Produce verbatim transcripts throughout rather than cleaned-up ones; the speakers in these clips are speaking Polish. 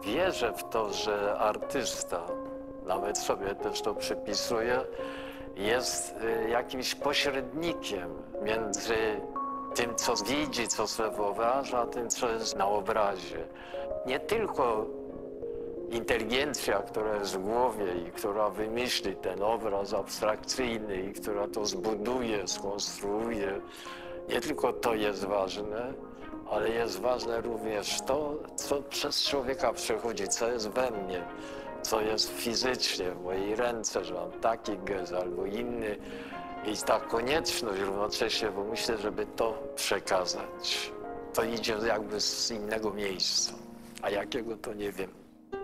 wierzę w to, że artysta, nawet sobie też to przypisuję, jest jakimś pośrednikiem między tym, co widzi, co sobie wyobraża, a tym, co jest na obrazie. Nie tylko inteligencja, która jest w głowie i która wymyśli ten obraz abstrakcyjny i która to zbuduje, skonstruuje, nie tylko to jest ważne, ale jest ważne również to, co przez człowieka przechodzi, co jest we mnie, co jest fizycznie w mojej ręce, że mam taki gest albo inny. I ta konieczność równocześnie, bo myślę, żeby to przekazać, to idzie jakby z innego miejsca, a jakiego to nie wiem.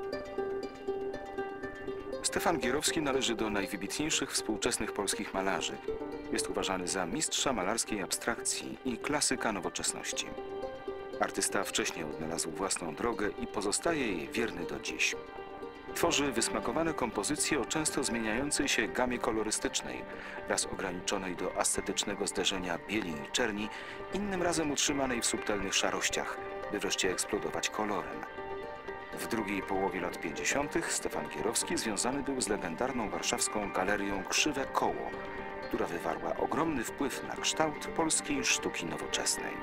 Stefan Gierowski należy do najwybitniejszych współczesnych polskich malarzy. Jest uważany za mistrza malarskiej abstrakcji i klasyka nowoczesności. Artysta wcześniej odnalazł własną drogę i pozostaje jej wierny do dziś. Tworzy wysmakowane kompozycje o często zmieniającej się gamie kolorystycznej, raz ograniczonej do ascetycznego zderzenia bieli i czerni, innym razem utrzymanej w subtelnych szarościach, by wreszcie eksplodować kolorem. W drugiej połowie lat pięćdziesiątych Stefan Gierowski związany był z legendarną warszawską galerią Krzywe Koło, która wywarła ogromny wpływ na kształt polskiej sztuki nowoczesnej.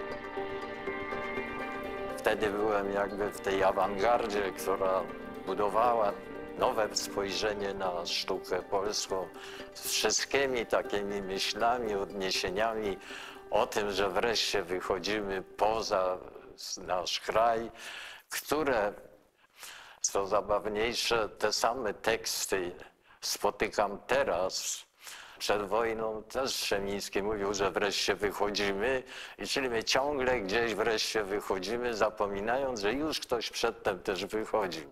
Wtedy byłem jakby w tej awangardzie, która budowała nowe spojrzenie na sztukę polską z wszystkimi takimi myślami, odniesieniami o tym, że wreszcie wychodzimy poza nasz kraj, które, co zabawniejsze, te same teksty spotykam teraz. Przed wojną też Strzemiński mówił, że wreszcie wychodzimy i czyli my ciągle gdzieś wreszcie wychodzimy, zapominając, że już ktoś przedtem też wychodził.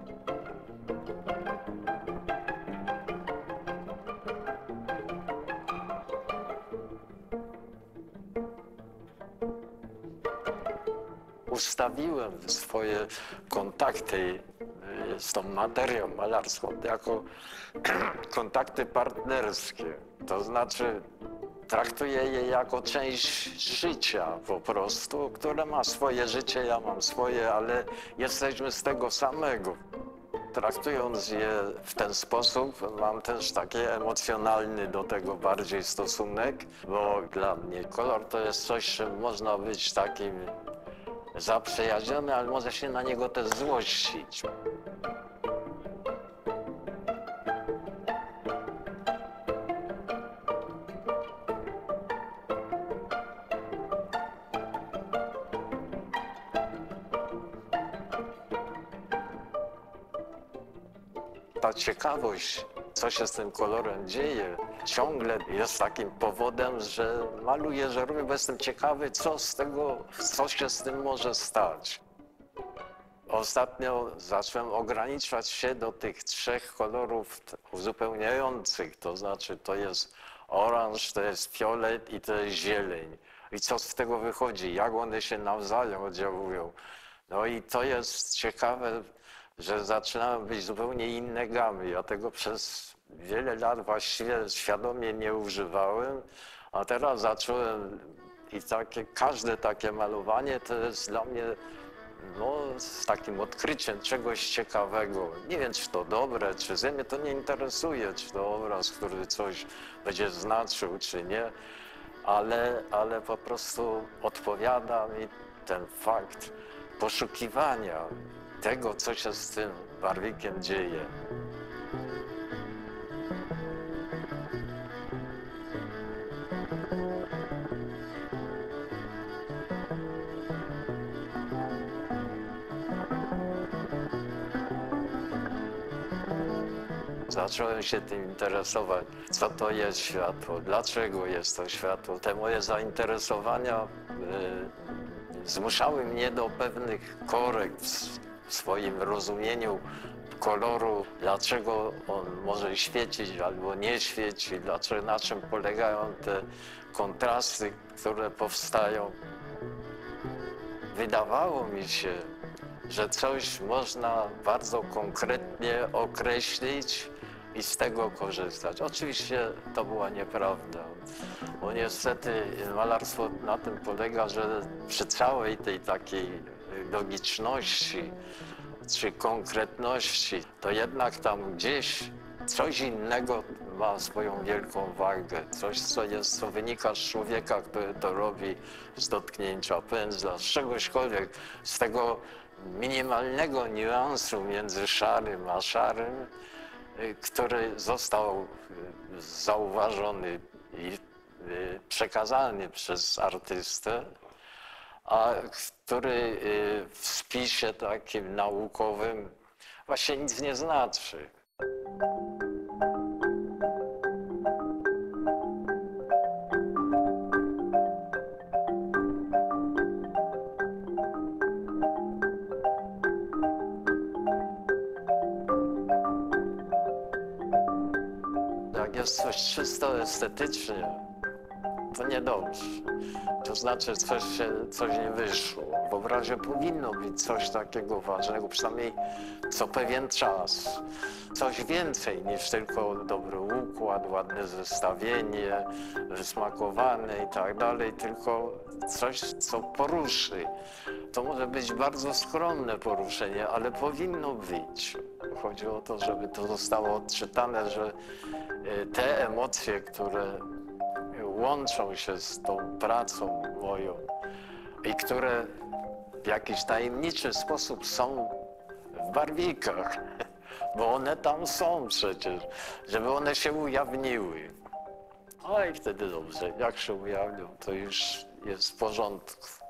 Ustawiłem swoje kontakty z tą materią malarską jako kontakty partnerskie. To znaczy traktuję je jako część życia po prostu, które ma swoje życie, ja mam swoje, ale jesteśmy z tego samego. Traktując je w ten sposób, mam też taki emocjonalny do tego bardziej stosunek, bo dla mnie kolor to jest coś, czym można być takim zaprzyjaźniony, ale może się na niego też złościć. Ta ciekawość, co się z tym kolorem dzieje, ciągle jest takim powodem, że maluję, że robię, bo jestem ciekawy, co z tego, co się z tym może stać. Ostatnio zacząłem ograniczać się do tych trzech kolorów uzupełniających, to znaczy to jest oranż, to jest fiolet i to jest zieleń. I co z tego wychodzi, jak one się nawzajem oddziałują. No i to jest ciekawe, że zaczynają być zupełnie inne gamy. Ja tego przez wiele lat właściwie świadomie nie używałem, a teraz zacząłem i takie, każde takie malowanie to jest dla mnie no, z takim odkryciem czegoś ciekawego. Nie wiem, czy to dobre, czy ze mnie to nie interesuje, czy to obraz, który coś będzie znaczył, czy nie, ale, ale po prostu odpowiada mi ten fakt poszukiwania tego, co się z tym barwikiem dzieje. Zacząłem się tym interesować, co to jest światło, dlaczego jest to światło. Te moje zainteresowania y, zmuszały mnie do pewnych korekt w swoim rozumieniu koloru, dlaczego on może świecić albo nie świeci, dlaczego, na czym polegają te kontrasty, które powstają. Wydawało mi się, że coś można bardzo konkretnie określić i z tego korzystać. Oczywiście to była nieprawda, bo niestety malarstwo na tym polega, że przy całej tej takiej logiczności czy konkretności, to jednak tam gdzieś coś innego ma swoją wielką wagę. Coś, co jest, co wynika z człowieka, który to robi z dotknięcia pędzla, z czegośkolwiek, z tego minimalnego niuansu między szarym a szarym, który został zauważony i przekazany przez artystę, a który w spisie takim naukowym właśnie nic nie znaczy. Jak jest coś czysto estetycznie, to niedobrze. To znaczy, coś, się, coś nie wyszło. W obrazie powinno być coś takiego ważnego, przynajmniej co pewien czas. Coś więcej niż tylko dobry układ, ładne zestawienie, wysmakowane i tak dalej, tylko coś, co poruszy. To może być bardzo skromne poruszenie, ale powinno być. Chodzi o to, żeby to zostało odczytane, że te emocje, które łączą się z tą pracą moją i które w jakiś tajemniczy sposób są w barwikach, bo one tam są przecież, żeby one się ujawniły. No i wtedy dobrze, jak się ujawnią, to już jest w porządku.